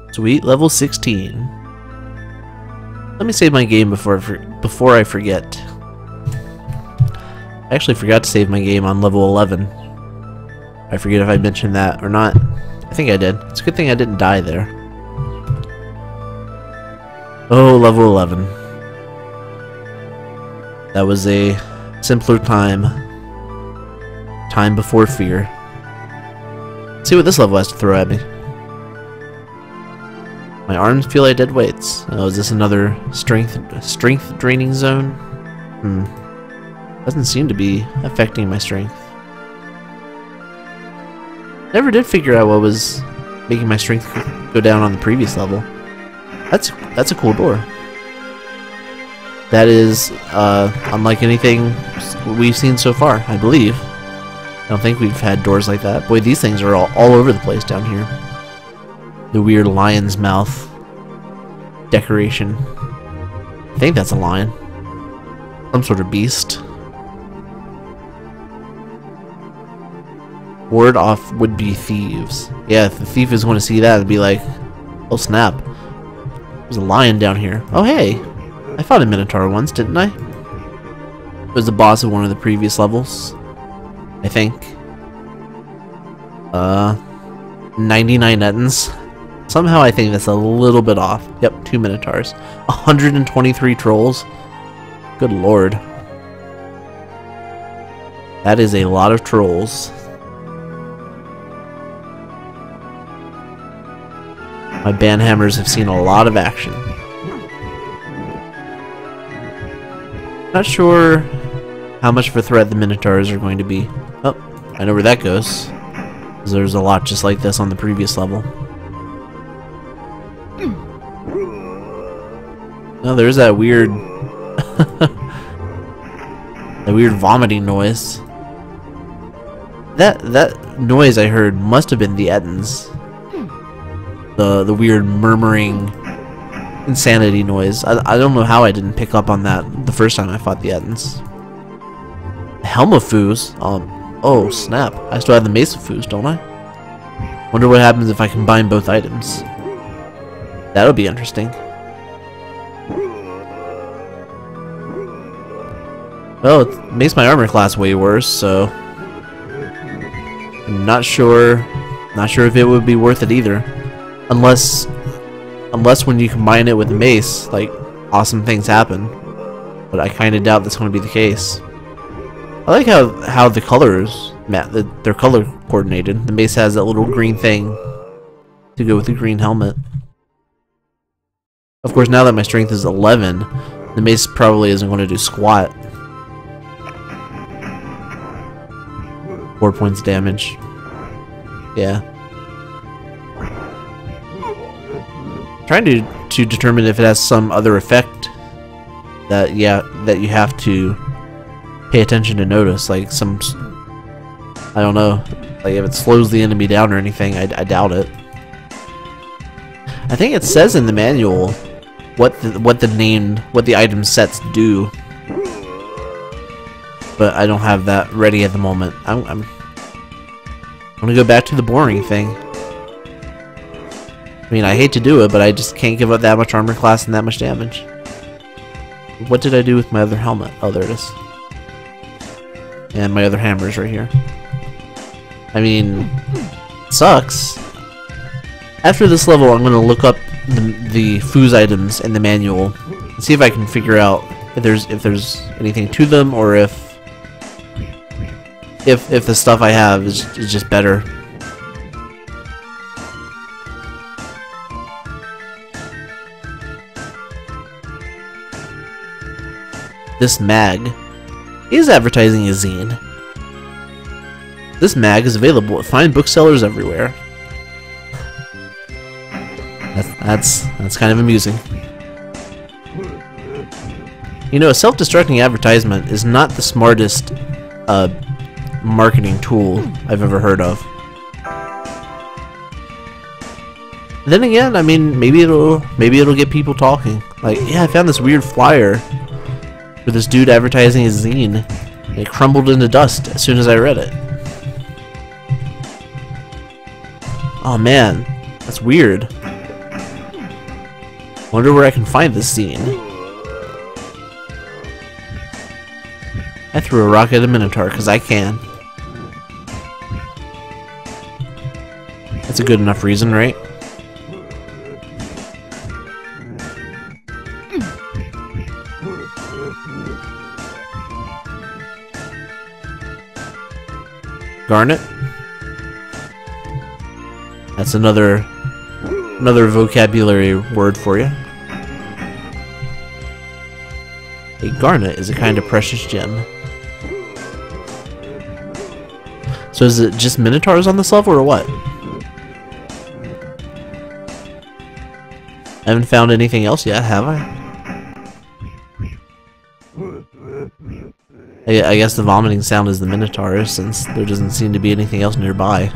Sweet, level 16. Let me save my game before I forget. I actually forgot to save my game on level 11. I forget if I mentioned that or not. I think I did. It's a good thing I didn't die there. Oh, level 11. That was a simpler time. Time before fear. Let's see what this level has to throw at me. My arms feel like dead weights. Oh, is this another strength draining zone? Doesn't seem to be affecting my strength. Never did figure out what was making my strength go down on the previous level. That's a cool door. That is unlike anything we've seen so far, I believe. I don't think we've had doors like that. Boy, these things are all over the place down here. The weird lion's mouth decoration. I think that's a lion. Some sort of beast. Ward off would-be thieves. Yeah, if the thief is going to see that, it'd be like, oh snap. There's a lion down here. Oh hey, I fought a minotaur once, didn't I? It was the boss of one of the previous levels, I think. 99 Ettins. Somehow I think that's a little bit off. Yep, 2 minotaurs. 123 trolls. Good lord. That is a lot of trolls. My banhammers have seen a lot of action. Not sure how much of a threat the minotaurs are going to be. Oh, I know where that goes. Because there's a lot just like this on the previous level. No, there's that weird that weird vomiting noise. That noise I heard must have been the Ettins. The weird murmuring insanity noise. I don't know how I didn't pick up on that the first time I fought the Ettins. Helm of Foos? Oh snap. I still have the Mace of Foos, don't I? Wonder what happens if I combine both items. That'll be interesting. Well, it makes my armor class way worse, so I'm not sure if it would be worth it either. Unless when you combine it with the mace, like, awesome things happen. But I kind of doubt that's going to be the case. I like how the colors, they're color coordinated. The mace has that little green thing to go with the green helmet. Of course, now that my strength is 11, the mace probably isn't going to do squat. 4 points damage. Yeah. Trying to determine if it has some other effect that you have to pay attention to notice, like some, I don't know, like if it slows the enemy down or anything. I doubt it. I think it says in the manual what the item sets do, but I don't have that ready at the moment. I'm gonna go back to the boring thing. I mean, I hate to do it, but I just can't give up that much armor class and that much damage. What did I do with my other helmet? Oh, there it is. And my other hammer's right here. I mean, it sucks. After this level, I'm gonna look up the foos items in the manual and see if I can figure out if there's anything to them, or if the stuff I have is just better. This mag is advertising a zine. This mag is available at fine booksellers everywhere. That's kind of amusing. You know, a self-destructing advertisement is not the smartest marketing tool I've ever heard of. Then again, I mean, maybe it'll get people talking. Like, yeah, I found this weird flyer with this dude advertising his zine. It crumbled into dust as soon as I read it. Oh man, that's weird. Wonder where I can find this scene. I threw a rock at a Minotaur because I can. That's a good enough reason, right? Garnet? That's another vocabulary word for you. A garnet is a kind of precious gem. So is it just Minotaurs on this level or what? I haven't found anything else yet, have I? I guess the vomiting sound is the Minotaurs, since there doesn't seem to be anything else nearby.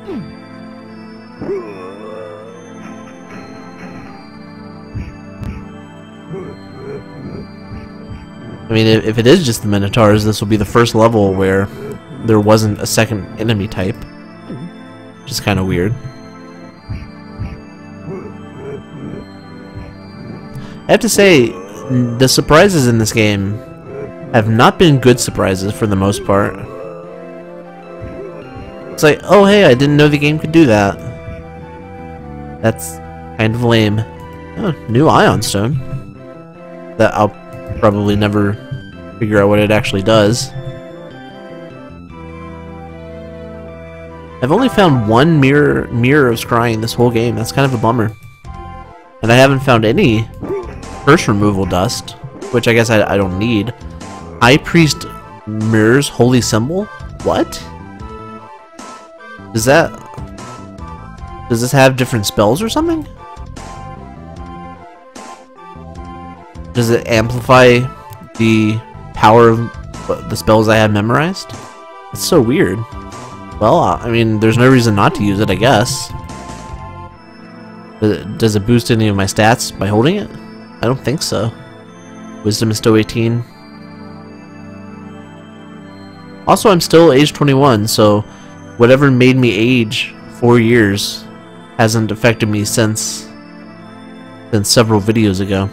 I mean, if it is just the Minotaurs, this will be the first level where there wasn't a second enemy type. Which is kind of weird. I have to say, the surprises in this game have not been good surprises for the most part. It's like, oh hey, I didn't know the game could do that. That's kind of lame. Oh, new Ion Stone. That I'll probably never figure out what it actually does. I've only found one mirror of scrying this whole game. That's kind of a bummer. And I haven't found any curse removal dust, which I guess I don't need. High Priest Mirror's Holy Symbol? What? Does this have different spells or something? Does it amplify the power of the spells I have memorized? It's so weird. Well, I mean, there's no reason not to use it, I guess. Does it boost any of my stats by holding it? I don't think so. Wisdom is still 18. Also, I'm still age 21, so whatever made me age 4 years hasn't affected me since several videos ago.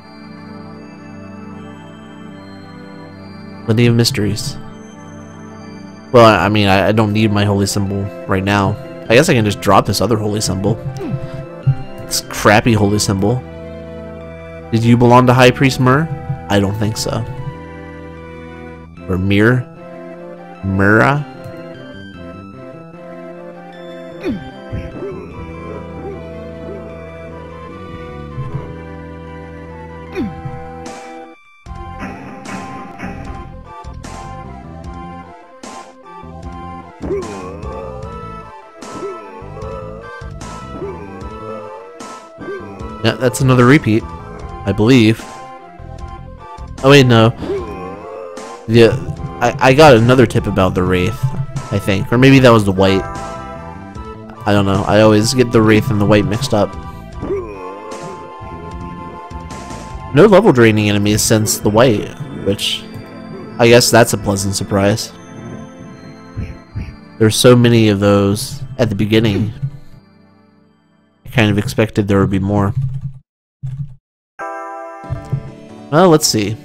Plenty of mysteries. Well, I mean, I don't need my holy symbol right now. I guess I can just drop this other holy symbol. This crappy holy symbol. Did you belong to High Priest Myrrh? I don't think so. Or Myrrh? Yeah, that's another repeat, I believe. Oh wait, no. Yeah, I got another tip about the Wraith, I think. Or maybe that was the White. I don't know. I always get the Wraith and the White mixed up. No level draining enemies since the White, which I guess that's a pleasant surprise. There's so many of those at the beginning. I kind of expected there would be more. Well, let's see.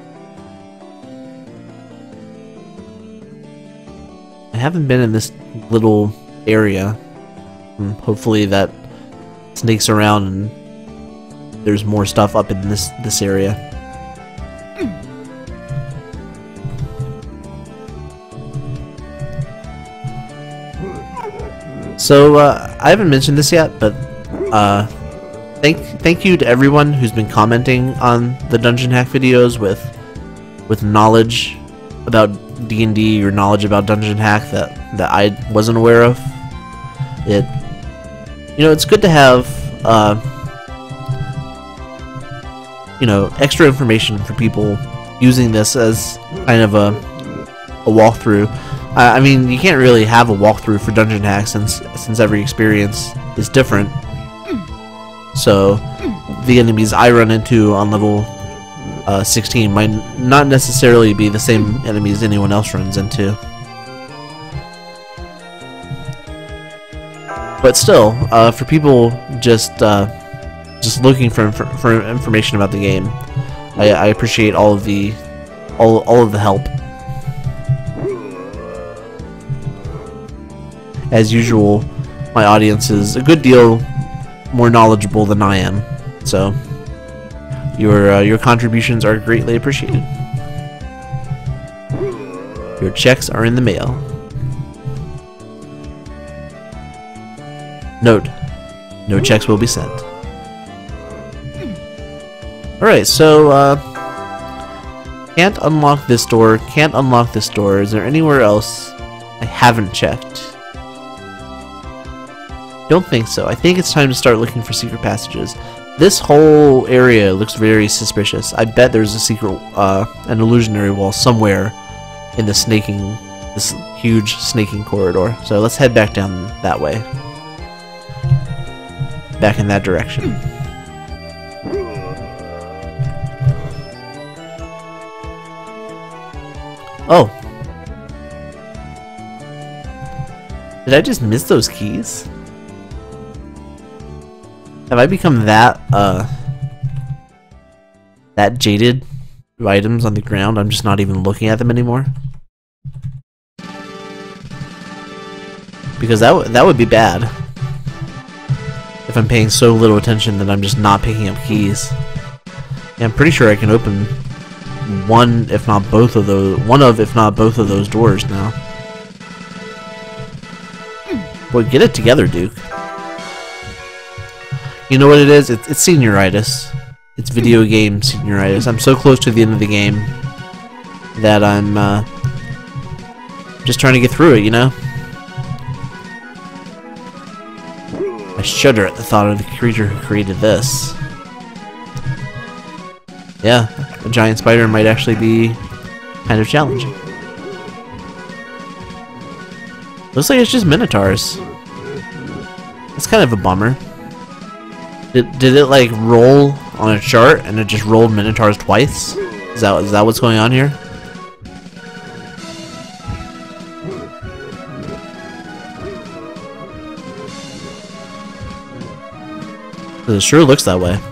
I haven't been in this little area. Hopefully that sneaks around and there's more stuff up in this area. So I haven't mentioned this yet, but thank you to everyone who's been commenting on the Dungeon Hack videos with knowledge about D&D or knowledge about Dungeon Hack that I wasn't aware of. It's good to have extra information for people using this as kind of a walkthrough. I mean, you can't really have a walkthrough for Dungeon Hack since every experience is different. So the enemies I run into on level 16 might not necessarily be the same enemies anyone else runs into. But still, for people just just looking for information about the game. I appreciate all of the help. As usual, my audience is a good deal more knowledgeable than I am, so your contributions are greatly appreciated. Your checks are in the mail. Note: no checks will be sent. Alright, so can't unlock this door, can't unlock this door. Is there anywhere else I haven't checked? Don't think so. I think it's time to start looking for secret passages. This whole area looks very suspicious. I bet there's a secret, an illusionary wall somewhere in the this huge snaking corridor. So let's head back down that way. Back in that direction. Oh. Did I just miss those keys? Have I become that jaded to items on the ground? I'm just not even looking at them anymore. Because that would be bad. If I'm paying so little attention that I'm just not picking up keys. Yeah, I'm pretty sure I can open one, if not both of those doors now. Boy, get it together, Duke. You know what it is? It's senioritis. It's video game senioritis. I'm so close to the end of the game that I'm just trying to get through it, you know? I shudder at the thought of the creature who created this. Yeah, a giant spider might actually be kind of challenging. Looks like it's just minotaurs. That's kind of a bummer. Did it like roll on a chart and it just rolled minotaurs twice? Is that what's going on here? It sure looks that way.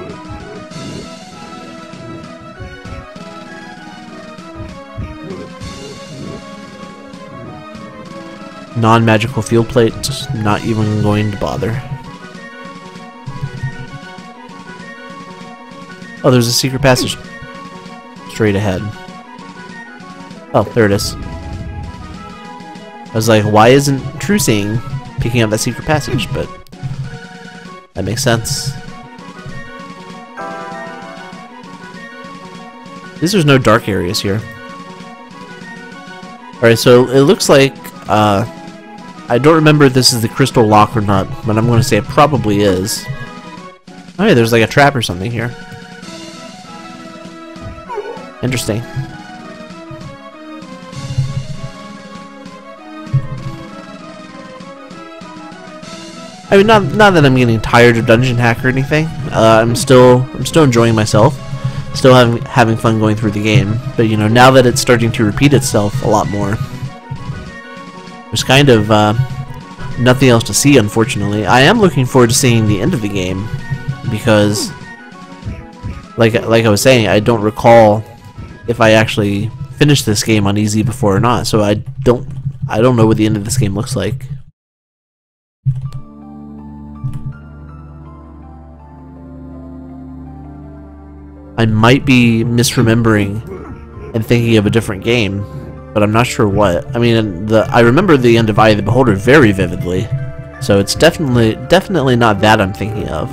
Non-magical field plate, just not even going to bother. Oh, there's a secret passage straight ahead. Oh, there it is. I was like, why isn't True Seeing picking up that secret passage? But that makes sense. At least there's no dark areas here. Alright, so it looks like, I don't remember if this is the crystal lock or not, but I'm going to say it probably is. Oh yeah, there's like a trap or something here. Interesting. I mean, not that I'm getting tired of Dungeon Hack or anything. I'm still enjoying myself, still having fun going through the game. But you know, now that it's starting to repeat itself a lot more, there's kind of nothing else to see. Unfortunately, I am looking forward to seeing the end of the game because, like I was saying, I don't recall if I actually finished this game on easy before or not. So I don't know what the end of this game looks like. I might be misremembering and thinking of a different game, but I'm not sure what. I mean, I remember the end of Eye of the Beholder very vividly, so it's definitely not that I'm thinking of.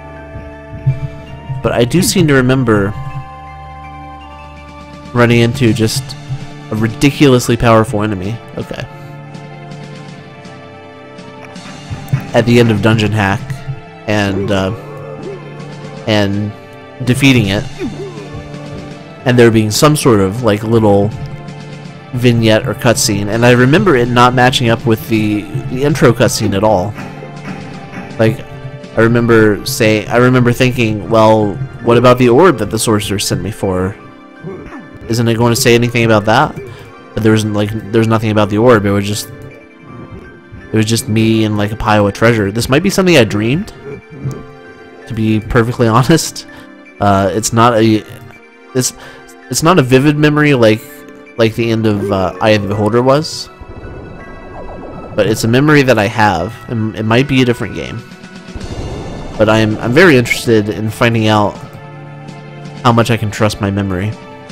But I do seem to remember running into just a ridiculously powerful enemy. Okay. At the end of Dungeon Hack, and defeating it, and there being some sort of like little vignette or cutscene, and I remember it not matching up with the intro cutscene at all. Like, I remember thinking, well, what about the orb that the sorcerer sent me for? Isn't it going to say anything about that? But there's nothing about the orb. It was just me and like a pile of treasure. This might be something I dreamed. to be perfectly honest. It's not a vivid memory like the end of Eye of the Beholder was, but it's a memory that I have, and it might be a different game. But I'm very interested in finding out how much I can trust my memory.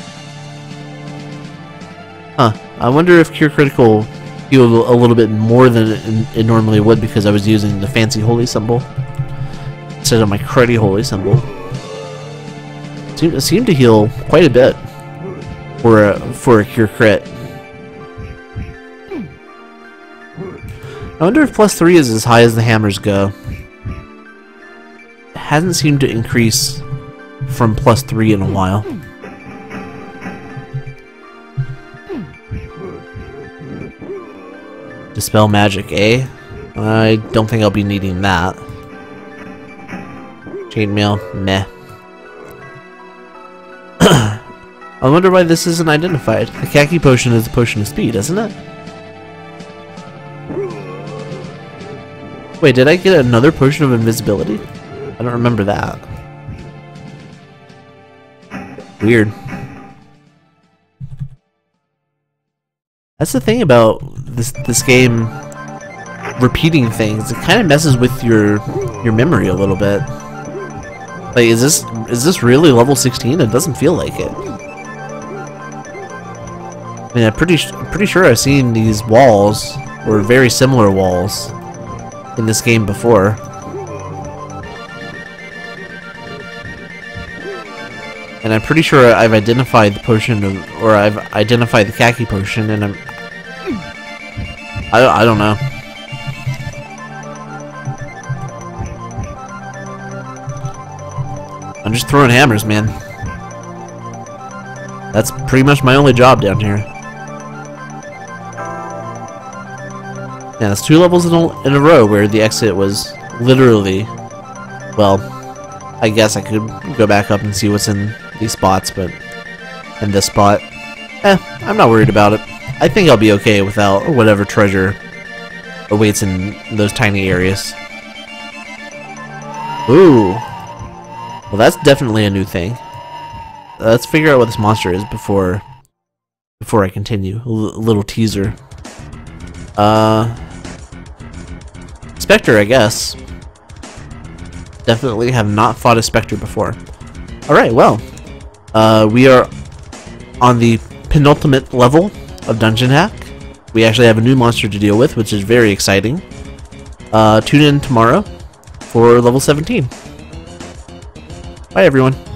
Huh. I wonder if Cure Critical healed a little bit more than it normally would because I was using the fancy holy symbol instead of my cruddy holy symbol. It seemed to heal quite a bit for a Cure Crit. I wonder if +3 is as high as the hammers go. It hasn't seemed to increase from +3 in a while. Dispel magic, eh? I don't think I'll be needing that. Chainmail, meh. I wonder why this isn't identified. The khaki potion is a potion of speed, isn't it? Wait, did I get another potion of invisibility? I don't remember that. Weird. That's the thing about this game repeating things. It kind of messes with your memory a little bit. Like, is this really level 16? It doesn't feel like it. I mean, I'm pretty sure I've seen these walls, or very similar walls, in this game before. And I'm pretty sure I've identified the potion of, or I've identified the khaki potion, and I don't know. I'm just throwing hammers, man. That's pretty much my only job down here. Yeah, that's 2 levels in a row where the exit was literally, well, I guess I could go back up and see what's in these spots, but in this spot, I'm not worried about it. I think I'll be okay without whatever treasure awaits in those tiny areas. Ooh. Well, that's definitely a new thing. Let's figure out what this monster is before I continue. A little teaser. Spectre, I guess. Definitely have not fought a Spectre before. Alright, well. We are on the penultimate level of Dungeon Hack. We actually have a new monster to deal with, which is very exciting. Tune in tomorrow for level 17. Bye, everyone.